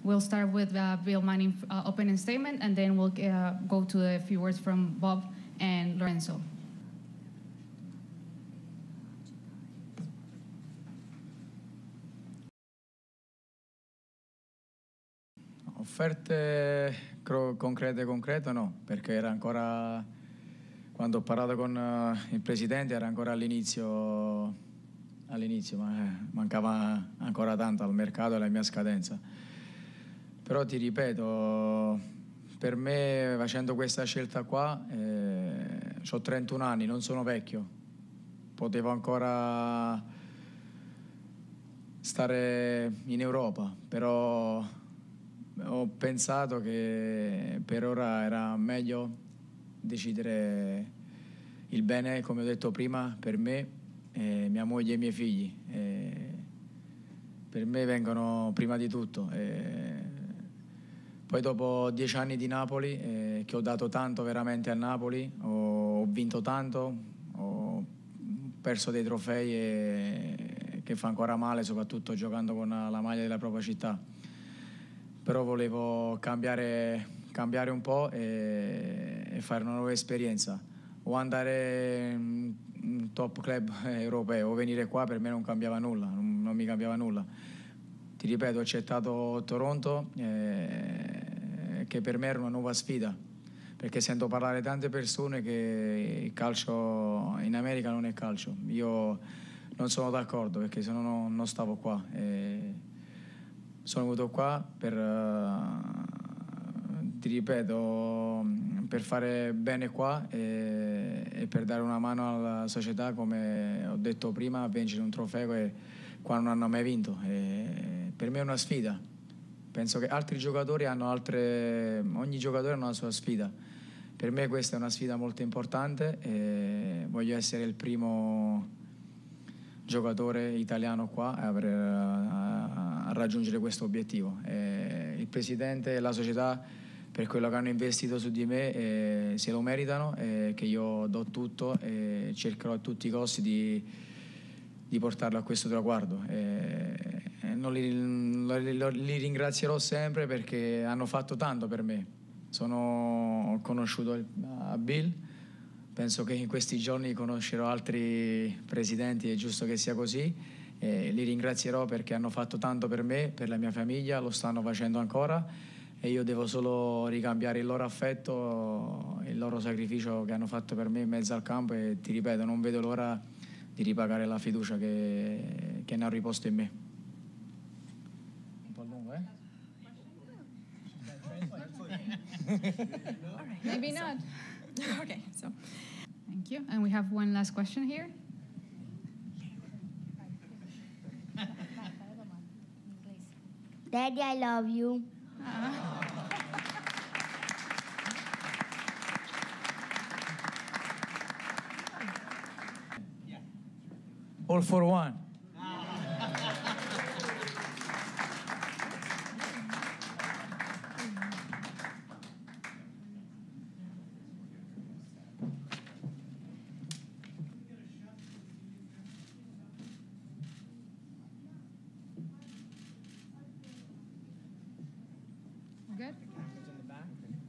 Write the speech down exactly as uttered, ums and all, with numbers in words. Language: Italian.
we'll start with uh, Bill Manning uh, opening statement, and then we'll uh, go to a few words from Bob and Lorenzo. Offerte concrete concrete no, perché era ancora, quando ho parlato con uh, il presidente era ancora all'inizio, all'inizio, ma eh, mancava ancora tanto al mercato e alla mia scadenza. Però ti ripeto, per me facendo questa scelta qua, eh, ho trentuno anni, non sono vecchio, potevo ancora stare in Europa, però ho pensato che per ora era meglio decidere il bene, come ho detto prima, per me, eh, mia moglie e i miei figli. Eh, per me vengono prima di tutto. Eh, poi dopo dieci anni di Napoli, eh, che ho dato tanto veramente a Napoli, ho, ho vinto tanto, ho perso dei trofei e, che fa ancora male, soprattutto giocando con la maglia della propria città. Però volevo cambiare, cambiare un po' e, e fare una nuova esperienza, o andare in un top club europeo o venire qua, per me non cambiava nulla, non, non mi cambiava nulla. Ti ripeto, ho accettato Toronto, eh, che per me era una nuova sfida, perché sento parlare tante persone che il calcio in America non è calcio. Io non sono d'accordo, perché se no non, non stavo qua. Eh, Sono venuto qua per, uh, ti ripeto, per fare bene qua e, e per dare una mano alla società, come ho detto prima, a vincere un trofeo che qua non hanno mai vinto. E per me è una sfida. Penso che altri giocatori hanno altre, ogni giocatore ha una sua sfida. Per me questa è una sfida molto importante e voglio essere il primo giocatore italiano qua a, aver, a, a raggiungere questo obiettivo. Eh, il presidente e la società, per quello che hanno investito su di me, eh, se lo meritano, eh, che io do tutto e cercherò a tutti i costi di, di portarlo a questo traguardo. Eh, non li, li, li ringrazierò sempre, perché hanno fatto tanto per me. Sono, ho conosciuto il, a Bill. Penso che in questi giorni conoscerò altri presidenti, è giusto che sia così. Eh, li ringrazierò perché hanno fatto tanto per me, per la mia famiglia, lo stanno facendo ancora e io devo solo ricambiare il loro affetto, il loro sacrificio che hanno fatto per me in mezzo al campo, e ti ripeto, non vedo l'ora di ripagare la fiducia che, che ne hanno riposto in me. Un po' lungo, eh? Maybe not. Okay, so. Thank you. And we have one last question here. Daddy, I love you. All for one. Good? In the back.